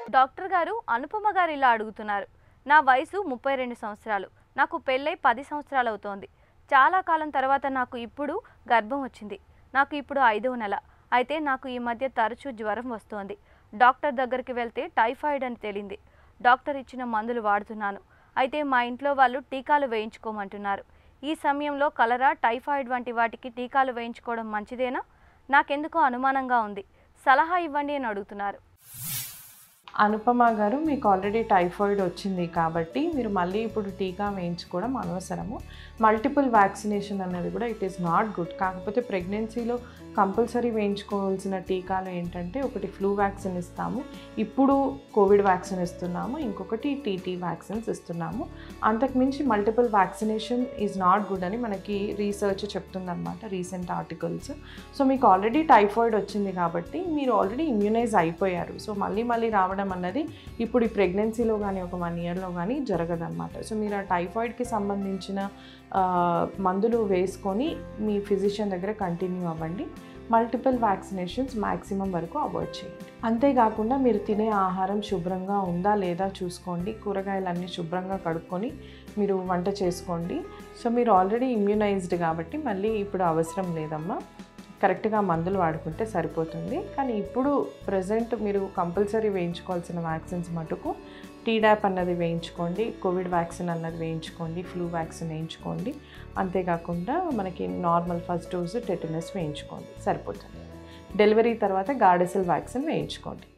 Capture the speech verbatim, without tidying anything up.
Doctor గారు అనుపమ గారు ఇలా అడుగుతున్నారు. నా వయసు ముప్పై రెండు సంవత్సరాలు. నాకు పెళ్ళై పది సంవత్సరాలు అవుతోంది. చాలా కాలం తర్వాత నాకు ఇప్పుడు గర్భం వచ్చింది. నాకు ఇప్పుడు ఐదవ నెల. అయితే నాకు ఈ మధ్య తరచూ జ్వరం వస్తోంది. డాక్టర్ దగ్గరికి వెళ్తే టైఫాయిడ్ అని తేలింది. డాక్టర్ ఇచ్చిన మందులు వాడుతున్నాను. అయితే మా ఇంట్లో వాళ్ళు టీకాలు వేయించుకోమంటున్నారు. ఈ సమయంలో కలరా, టైఫాయిడ్ వంటి వాటికి టీకాలు వేయించుకోవడం మంచిదేనా? నాకెందుకో అనుమానంగా ఉంది. సలహా ఇవ్వండి అని అడుగుతున్నారు. అనుపమ గారు, మీకు ఆల్రెడీ టైఫాయిడ్ వచ్చింది కాబట్టి మీరు మళ్ళీ ఇప్పుడు టీకా వేయించుకోవడం అనవసరము. మల్టిపుల్ వ్యాక్సినేషన్ అనేది కూడా ఇట్ ఈస్ నాట్ గుడ్. కాకపోతే ప్రెగ్నెన్సీలో కంపల్సరీ వేయించుకోవాల్సిన టీకాలు ఏంటంటే, ఒకటి ఫ్లూ వ్యాక్సిన్ ఇస్తాము, ఇప్పుడు కోవిడ్ వ్యాక్సిన్ ఇస్తున్నాము, ఇంకొకటి టీటీ వ్యాక్సిన్స్ ఇస్తున్నాము. అంతకుమించి multiple vaccination is not good అని మనకి రీసెర్చ్ చెప్తుందన్నమాట, రీసెంట్ ఆర్టికల్స్. సో మీకు ఆల్రెడీ టైఫాయిడ్ వచ్చింది కాబట్టి మీరు ఆల్రెడీ ఇమ్యూనైజ్ అయిపోయారు. సో మళ్ళీ మళ్ళీ రావడం అన్నది ఇప్పుడు ఈ ప్రెగ్నెన్సీలో కానీ ఒక వన్ ఇయర్లో కానీ జరగదన్నమాట. సో మీరు ఆ టైఫాయిడ్కి సంబంధించిన మందులు వేసుకొని మీ ఫిజిషియన్ దగ్గర కంటిన్యూ అవ్వండి. మల్టిపుల్ వ్యాక్సినేషన్స్ మ్యాక్సిమం వరకు అవాయిడ్ చేయండి. అంతేకాకుండా మీరు తినే ఆహారం శుభ్రంగా ఉందా లేదా చూసుకోండి. కూరగాయలన్నీ శుభ్రంగా కడుక్కొని మీరు వంట చేసుకోండి. సో మీరు ఆల్రెడీ ఇమ్యూనైజ్డ్ కాబట్టి మళ్ళీ ఇప్పుడు అవసరం లేదమ్మా, కరెక్ట్గా మందులు వాడుకుంటే సరిపోతుంది. కానీ ఇప్పుడు ప్రజెంట్ మీరు కంపల్సరీ వేయించుకోవాల్సిన వ్యాక్సిన్స్ మటుకు టీడాప్ అన్నది వేయించుకోండి, కోవిడ్ వ్యాక్సిన్ అన్నది వేయించుకోండి, ఫ్లూ వ్యాక్సిన్ వేయించుకోండి. అంతేకాకుండా మనకి నార్మల్ ఫస్ట్ డోసు టెటనస్ వేయించుకోండి, సరిపోతుంది. డెలివరీ తర్వాత గార్డసిల్ వ్యాక్సిన్ వేయించుకోండి.